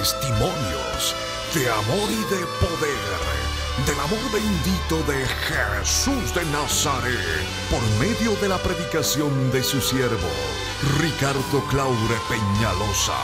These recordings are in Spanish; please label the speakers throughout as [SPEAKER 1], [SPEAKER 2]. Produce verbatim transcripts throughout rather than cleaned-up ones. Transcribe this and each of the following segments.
[SPEAKER 1] Testimonios de amor y de poder, del amor bendito de Jesús de Nazaret, por medio de la predicación de su siervo, Ricardo Claure Peñalosa.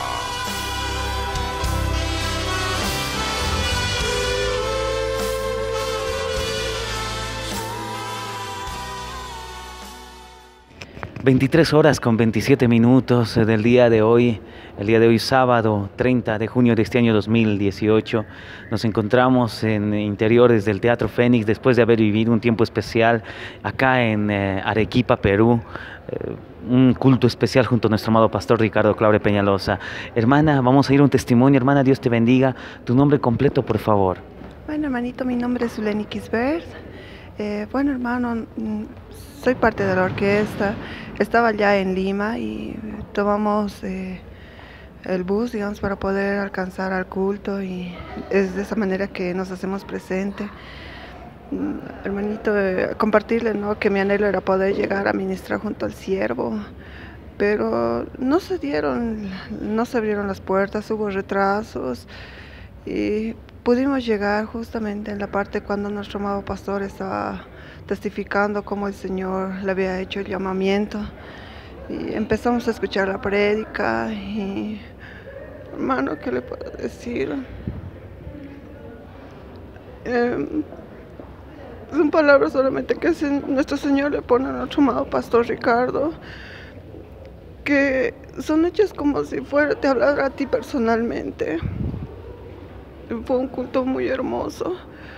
[SPEAKER 2] veintitrés horas con veintisiete minutos del día de hoy, el día de hoy sábado treinta de junio de este año dos mil dieciocho. Nos encontramos en interiores del Teatro Fénix después de haber vivido un tiempo especial acá en eh, Arequipa, Perú. Eh, un culto especial junto a nuestro amado pastor Ricardo Claure Peñalosa. Hermana, vamos a ir a un testimonio. Hermana, Dios te bendiga. Tu nombre completo, por favor.
[SPEAKER 3] Bueno, hermanito, mi nombre es Zuleni Kisbert. Eh, bueno, hermano, soy parte de la orquesta. Estaba ya en Lima y tomamos eh, el bus, digamos, para poder alcanzar al culto, y es de esa manera que nos hacemos presente. Mm, hermanito, eh, compartirle, ¿no?, que mi anhelo era poder llegar a ministrar junto al siervo, pero no se dieron, no se abrieron las puertas, hubo retrasos y pudimos llegar justamente en la parte cuando nuestro amado pastor estaba testificando cómo el Señor le había hecho el llamamiento, y empezamos a escuchar la prédica. Y hermano, ¿qué le puedo decir? Eh, son palabras solamente que nuestro Señor le pone a nuestro amado pastor Ricardo, que son hechas como si fuera te hablara a ti personalmente. Fue un culto muy hermoso.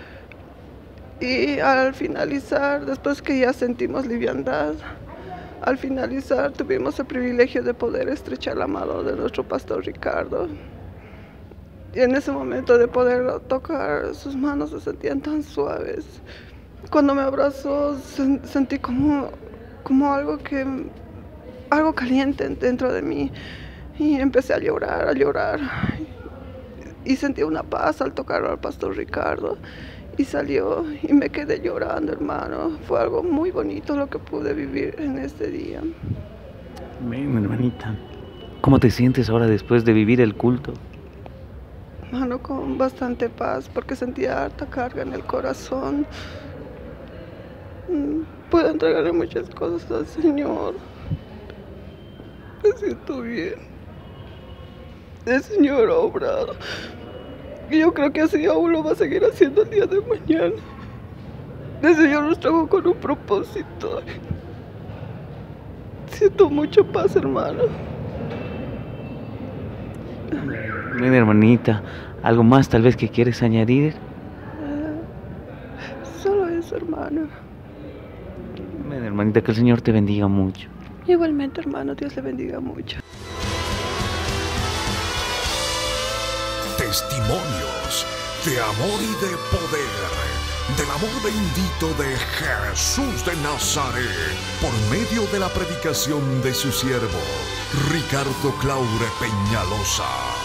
[SPEAKER 3] Y al finalizar, después que ya sentimos liviandad, al finalizar tuvimos el privilegio de poder estrechar la mano de nuestro pastor Ricardo. Y en ese momento de poderlo tocar, sus manos se sentían tan suaves. Cuando me abrazó, sentí como, como algo que, algo caliente dentro de mí. Y empecé a llorar, a llorar. Y sentí una paz al tocarlo al pastor Ricardo. Y salió y me quedé llorando, hermano. Fue algo muy bonito lo que pude vivir en este día.
[SPEAKER 2] Amén, hermanita. ¿Cómo te sientes ahora después de vivir el culto?
[SPEAKER 3] Hermano, con bastante paz, porque sentía harta carga en el corazón. Puedo entregarle muchas cosas al Señor. Me siento bien. El Señor ha obrado. Y yo creo que así aún lo va a seguir haciendo el día de mañana. El Señor nos trajo con un propósito. Siento mucha paz, hermano.
[SPEAKER 2] Bien, hermanita. ¿Algo más tal vez que quieres añadir?
[SPEAKER 3] Uh, solo eso, hermano.
[SPEAKER 2] Bien, hermanita, que el Señor te bendiga mucho.
[SPEAKER 3] Igualmente, hermano, Dios le bendiga mucho.
[SPEAKER 1] Testimonios de amor y de poder, del amor bendito de Jesús de Nazaret, por medio de la predicación de su siervo, Ricardo Claure Peñalosa.